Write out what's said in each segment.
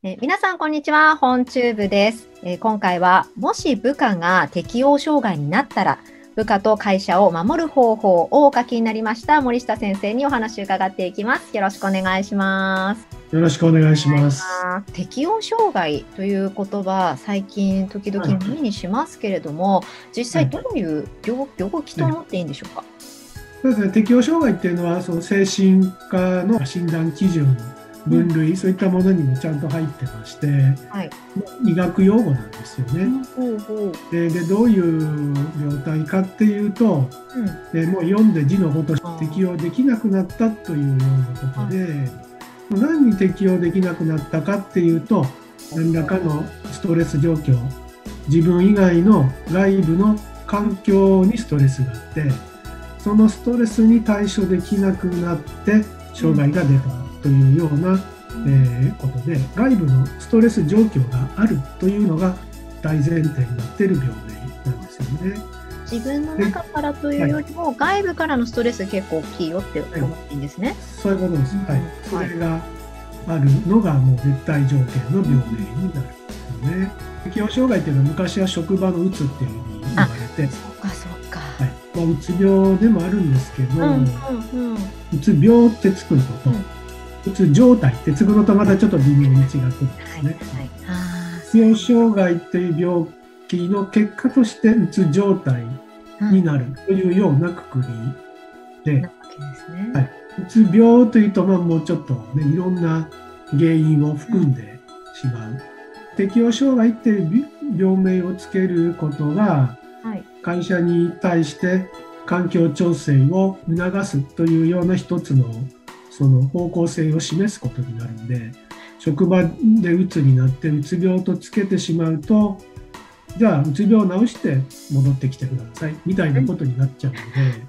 皆さん、こんにちは。本チューブです。今回は、もし部下が適応障害になったら、部下と会社を守る方法をお書きになりました森下先生にお話を伺っていきます。よろしくお願いします。 よろしくお願いします。 適応障害という言葉、最近時々耳にしますけれども、実際どういう病気と思っていいんでしょうか。 そうですね、適応障害っていうのは、その精神科の診断基準、分類、そういったものにもちゃんと入ってまして、はい、医学用語なんですよね。でどういう病態かっていうと、もう読んで字のごとし適応できなくなったというようなことで、何に適応できなくなったかっていうと、何らかのストレス状況、自分以外の外部の環境にストレスがあって、そのストレスに対処できなくなって障害が出たというような、ことで、外部のストレス状況があるというのが大前提になっている病名なんですよね。 自分の中からというよりも、外部からのストレス結構大きいよって思っていいんですね。 そういうことです。それがあるのがもう絶対条件の病名になるんですよね。適応障害っていうのは昔は職場のうつっていうふうに言われて、うつ病でもあるんですけど、うつ病ってつくのと、うつ状態ってつくのとまたちょっと微妙に違ってるんですね。適応障害という病気の結果としてうつ状態になるというようなくくりで、うつ病というともうちょっとね、いろんな原因を含んでしまう。適応障害っていう病名をつけることが、会社に対して環境調整を促すというような一つのその方向性を示すことになるんで、職場でうつになってうつ病とつけてしまうと、じゃあうつ病を治して戻ってきてくださいみたいなことになっちゃうの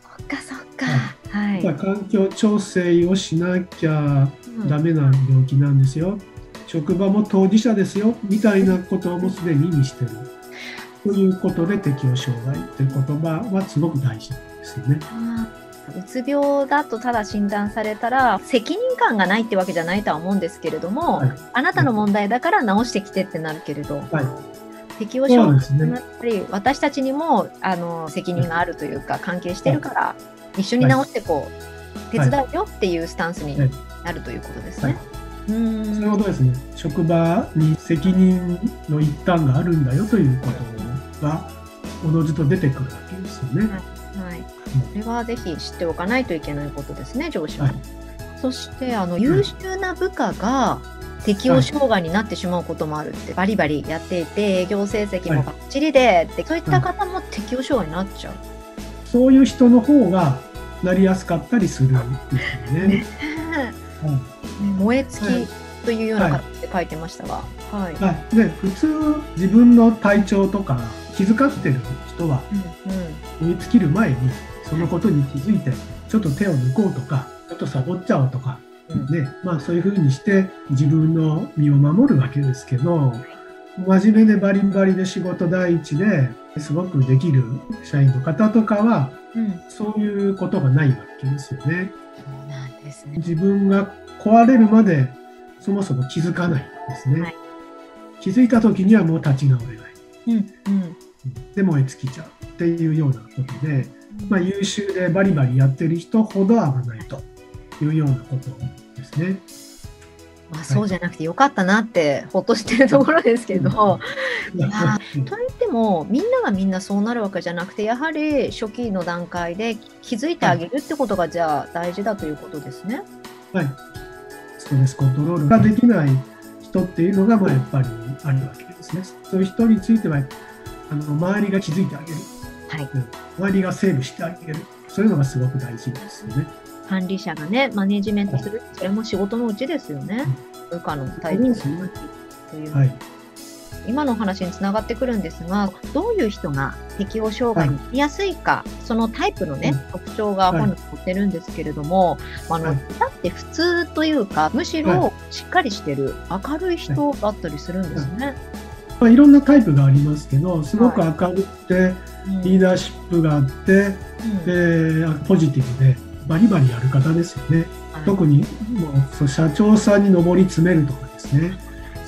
で、環境調整をしなきゃダメな病気なんですよ、職場も当事者ですよみたいなことをもうすでに意味してるということで、適応障害という言葉はすごく大事ですよね。 うつ病だとただ診断されたら責任感がないってわけじゃないとは思うんですけれども、あなたの問題だから治してきてってなるけれど、適応障害はやっぱり私たちにも責任があるというか、関係してるから一緒に治してこう手伝うよっていうスタンスになるということですね。 そういうことですね。職場に責任の一端があるんだよということがおのずと出てくるわけですよね。 これはぜひ知っておかないといけないことですね、上司は。そして優秀な部下が適応障害になってしまうこともあるって、バリバリやっていて営業成績もバッチリでって、そういった方も適応障害になっちゃう。 そういう人の方がなりやすかったりするんですよね。 燃え尽きというような形で書いてましたが、 普通自分の体調とか気遣ってる人は燃え尽きる前にそのことに気づいてちょっと手を抜こうとか、ちょっとサボっちゃおうとか、そういうふうにして自分の身を守るわけですけど、真面目でバリバリで仕事第一ですごくできる社員の方とかは、そういうことがないわけですよね。自分が壊れるまでそもそも気づかないんですね。気づいた時にはもう立ち直れない、で燃え尽きちゃうっていうようなことで、優秀でバリバリやってる人ほど危ないというようなことですね。 そうじゃなくてよかったなってほっとしてるところですけど、といってもみんながみんなそうなるわけじゃなくて、やはり初期の段階で気づいてあげるってことがじゃあ大事だということですね。 ストレスコントロールができない人っていうのがやっぱりあるわけですね。そういう人については周りが気づいてあげる、周りがセーブしてあげる、そういうのがすごく大事ですよね。 管理者がね、マネジメントする、それも仕事のうちですよね。部下の対応という、今の話につながってくるんですが、どういう人が適応障害になりやすいか、そのタイプのね、特徴が本に載ってるんですけれども、だって普通というか、むしろしっかりしてる、明るい人だったりするんですね。 いろんなタイプがありますけど、すごく明るくて、リーダーシップがあって、ポジティブでバリバリやる方ですよね。特にもう社長さんに上り詰めるとかですね、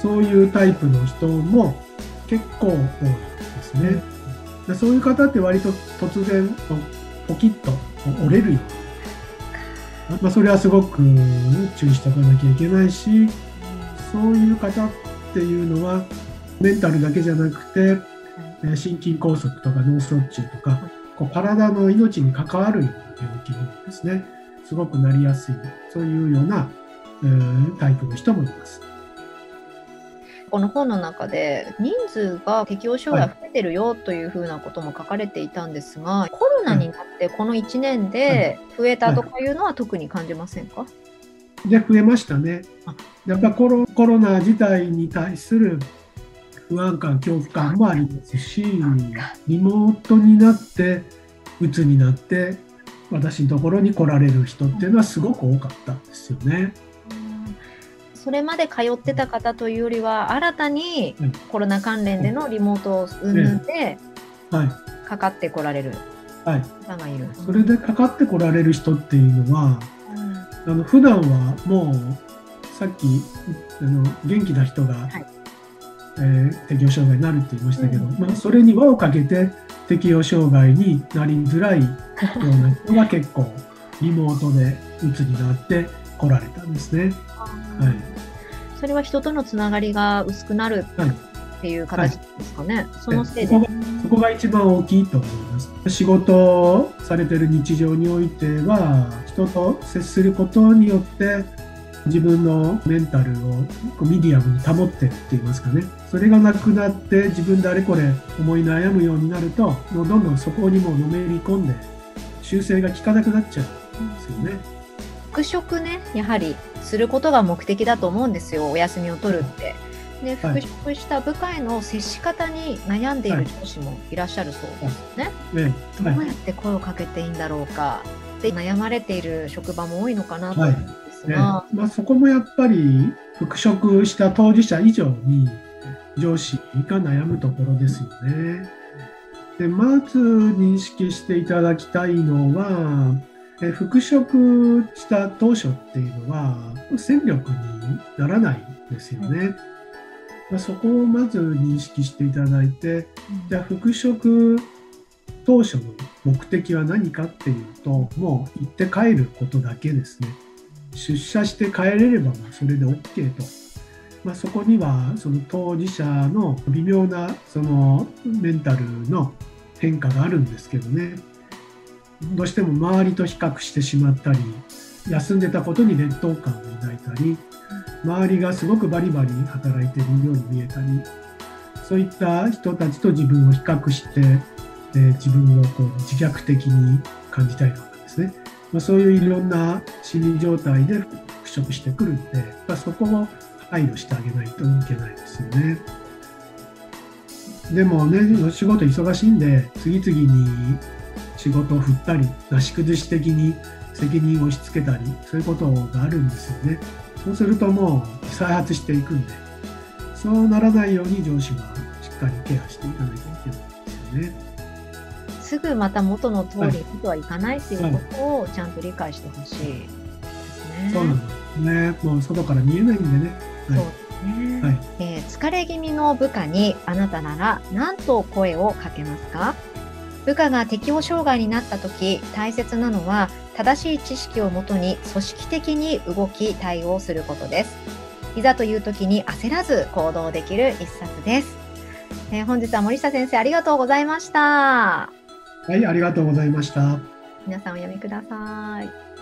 そういうタイプの人も結構多いですね。そういう方って割と突然ポキッと折れるような、それはすごく注意しておかなきゃいけないし、そういう方っていうのはメンタルだけじゃなくて心筋梗塞とか脳卒中とか体の命に関わるような病気にですね、すごくなりやすい、そういうようなタイプの人もいます。 この本の中で人数が適応障害増えてるよというふうなことも書かれていたんですが、コロナになってこの1年で増えたとかいうのは特に感じませんか？ で、増えましたね。やっぱコロナ自体に対する不安感、恐怖感もありますし、リモートになって鬱になって私のところに来られる人っていうのはすごく多かったんですよね。 それまで通ってた方というよりは、新たにコロナ関連でのリモートを生んでかかってこられる方がいる。 それでかかってこられる人っていうのは、普段はもうさっき元気な人が、適応障害になるって言いましたけど、それに輪をかけて適応障害になりづらいような人が結構リモートで鬱になって来られたんですね。 それは人とのつながりが薄くなるっていう形ですかね。そのせいでそこが一番大きいと思います。仕事をされている日常においては、人と接することによって自分のメンタルをミディアムに保ってるって言いますかね。それがなくなって自分であれこれ思い悩むようになると、どんどんそこにものめり込んで修正が効かなくなっちゃうんですよね。 復職ね、やはりすることが目的だと思うんですよ、お休みを取るって。で、復職した部下への接し方に悩んでいる上司もいらっしゃるそうですね。どうやって声をかけていいんだろうかって悩まれている職場も多いのかなと思うんですが、 そこもやっぱり復職した当事者以上に上司が悩むところですよね。で、まず認識していただきたいのは、復職した当初っていうのは戦力にならないんですよね。そこをまず認識していただいて、じゃあ復職当初の目的は何かっていうと、もう行って帰ることだけですね。出社して帰れればそれで OK と。そこにはその当事者の微妙なそのメンタルの変化があるんですけどね。どうしても周りと比較してしまったり、休んでたことに劣等感を抱いたり、周りがすごくバリバリ働いているように見えたり、そういった人たちと自分を比較して、自分を自虐的に感じたりとかですね、そういういろんな心理状態で復職してくるんで、そこを配慮してあげないといけないですよね。でもね、お仕事忙しいんで、次々に仕事を振ったり、なし崩し的に責任を押し付けたり、そういうことがあるんですよね。そうするともう再発していくんで、そうならないように上司はしっかりケアしていかなきゃいけないんですよね。 すぐまた元の通りにとはいかないっていうことをちゃんと理解してほしいですね。 そうなんですね。もう外から見えないんでね。 そうですね。疲れ気味の部下にあなたなら何と声をかけますか？部下が適応障害になったとき、大切なのは正しい知識をもとに組織的に動き対応することです。いざというときに焦らず行動できる一冊です。本日は森下先生ありがとうございました。 はい、ありがとうございました。 皆さんお読みください。